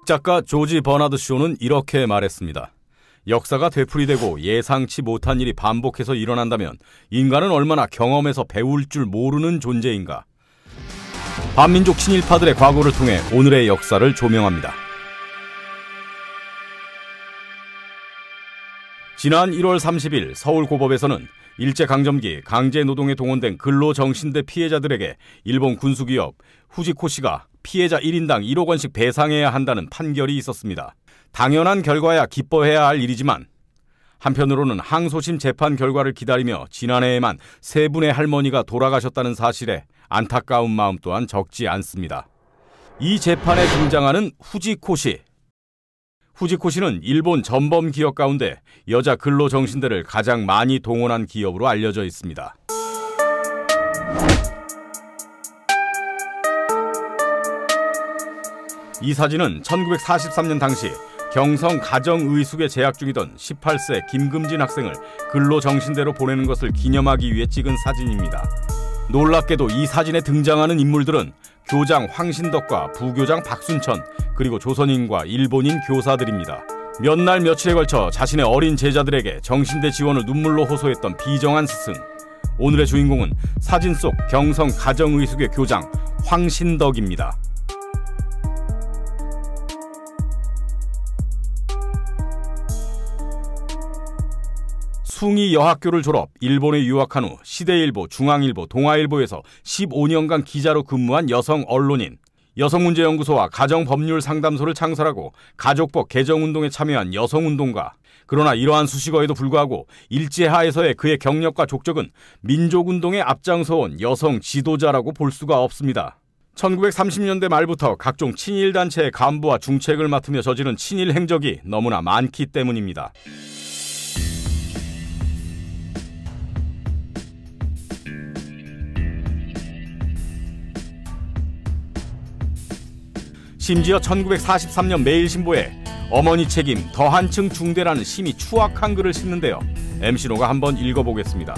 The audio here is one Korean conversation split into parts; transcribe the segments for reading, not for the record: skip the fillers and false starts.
작가 조지 버나드 쇼는 이렇게 말했습니다. 역사가 되풀이되고 예상치 못한 일이 반복해서 일어난다면 인간은 얼마나 경험에서 배울 줄 모르는 존재인가. 반민족 친일파들의 과거를 통해 오늘의 역사를 조명합니다. 지난 1월 30일 서울고법에서는 일제강점기 강제노동에 동원된 근로정신대 피해자들에게 일본 군수기업 후지코시가 피해자 1인당 1억 원씩 배상해야 한다는 판결이 있었습니다. 당연한 결과야 기뻐해야 할 일이지만 한편으로는 항소심 재판 결과를 기다리며 지난해에만 3분의 할머니가 돌아가셨다는 사실에 안타까운 마음 또한 적지 않습니다. 이 재판에 등장하는 후지코시. 후지코시는 일본 전범 기업 가운데 여자 근로정신대를 가장 많이 동원한 기업으로 알려져 있습니다. 이 사진은 1943년 당시 경성 가정의숙에 재학 중이던 18세 김금진 학생을 근로정신대로 보내는 것을 기념하기 위해 찍은 사진입니다. 놀랍게도 이 사진에 등장하는 인물들은 교장 황신덕과 부교장 박순천, 그리고 조선인과 일본인 교사들입니다. 몇 날 며칠에 걸쳐 자신의 어린 제자들에게 정신대 지원을 눈물로 호소했던 비정한 스승. 오늘의 주인공은 사진 속 경성 가정의숙의 교장 황신덕입니다. 숭이 여학교를 졸업, 일본에 유학한 후 시대일보, 중앙일보, 동아일보에서 15년간 기자로 근무한 여성 언론인, 여성문제연구소와 가정법률상담소를 창설하고 가족법 개정운동에 참여한 여성운동가. 그러나 이러한 수식어에도 불구하고 일제하에서의 그의 경력과 족적은 민족운동에 앞장서온 여성 지도자라고 볼 수가 없습니다. 1930년대 말부터 각종 친일단체의 간부와 중책을 맡으며 저지른 친일 행적이 너무나 많기 때문입니다. 심지어 1943년 매일신보에 어머니 책임 더 한층 중대라는 심히 추악한 글을 싣는데요. MC노가 한번 읽어보겠습니다.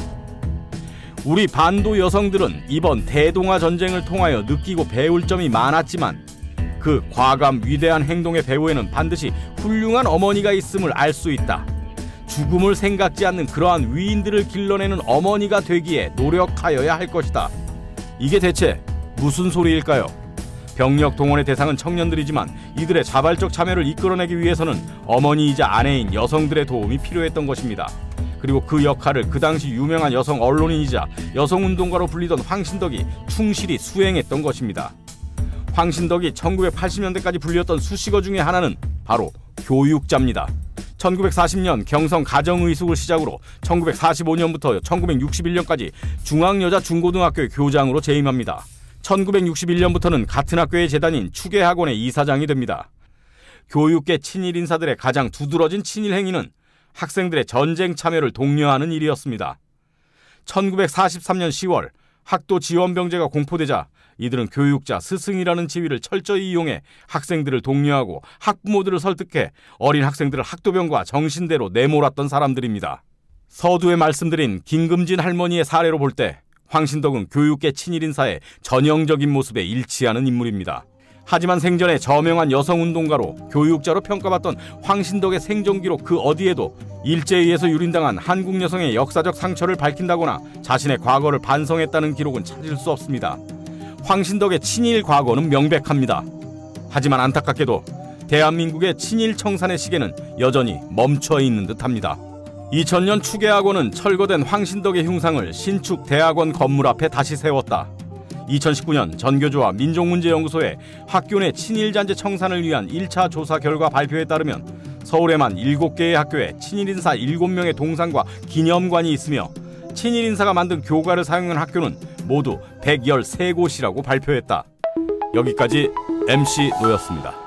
우리 반도 여성들은 이번 대동아 전쟁을 통하여 느끼고 배울 점이 많았지만 그 과감 위대한 행동의 배후에는 반드시 훌륭한 어머니가 있음을 알 수 있다. 죽음을 생각지 않는 그러한 위인들을 길러내는 어머니가 되기에 노력하여야 할 것이다. 이게 대체 무슨 소리일까요? 병력 동원의 대상은 청년들이지만 이들의 자발적 참여를 이끌어내기 위해서는 어머니이자 아내인 여성들의 도움이 필요했던 것입니다. 그리고 그 역할을 그 당시 유명한 여성 언론인이자 여성운동가로 불리던 황신덕이 충실히 수행했던 것입니다. 황신덕이 1980년대까지 불렸던 수식어 중에 하나는 바로 교육자입니다. 1940년 경성 가정의숙을 시작으로 1945년부터 1961년까지 중앙여자중고등학교의 교장으로 재임합니다. 1961년부터는 같은 학교의 재단인 추계학원의 이사장이 됩니다. 교육계 친일 인사들의 가장 두드러진 친일 행위는 학생들의 전쟁 참여를 독려하는 일이었습니다. 1943년 10월 학도 지원병제가 공포되자 이들은 교육자, 스승이라는 지위를 철저히 이용해 학생들을 독려하고 학부모들을 설득해 어린 학생들을 학도병과 정신대로 내몰았던 사람들입니다. 서두에 말씀드린 김금진 할머니의 사례로 볼 때 황신덕은 교육계 친일인사의 전형적인 모습에 일치하는 인물입니다. 하지만 생전에 저명한 여성운동가로 교육자로 평가받던 황신덕의 생존기록 그 어디에도 일제에 의해서 유린당한 한국 여성의 역사적 상처를 밝힌다거나 자신의 과거를 반성했다는 기록은 찾을 수 없습니다. 황신덕의 친일 과거는 명백합니다. 하지만 안타깝게도 대한민국의 친일 청산의 시계는 여전히 멈춰 있는 듯합니다. 2000년 추계학원은 철거된 황신덕의 흉상을 신축 대학원 건물 앞에 다시 세웠다. 2019년 전교조와 민족문제연구소의 학교 내 친일잔재 청산을 위한 1차 조사 결과 발표에 따르면 서울에만 7개의 학교에 친일인사 7명의 동상과 기념관이 있으며 친일인사가 만든 교과를 사용한 학교는 모두 113곳이라고 발표했다. 여기까지 MC 노였습니다.